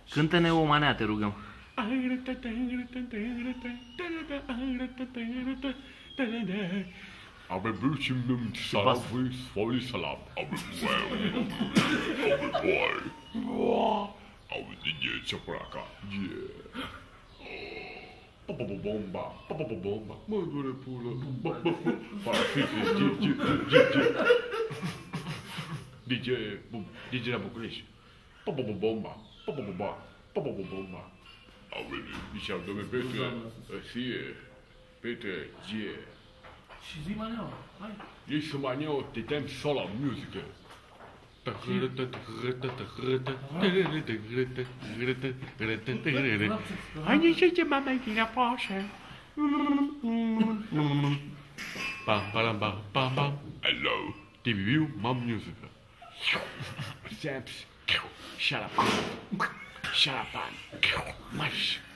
Cântă-ne o manea, te rugăm. Aber Bildschirm Salam, voll Salam. Aber boy. Aber DJ Chapraka. Yeah. Bomba. Mă dure pulă. DJ la București. Bomba. A venit, ziceam, domnule Petre, Petre, yeah. Și zi maneaua, hai. Ei să maneaua, te tem solo musică. Hai nici ce mă mai vine apașă. Pam. Hello, Interviu Musică. Samps. Shut up. Marş.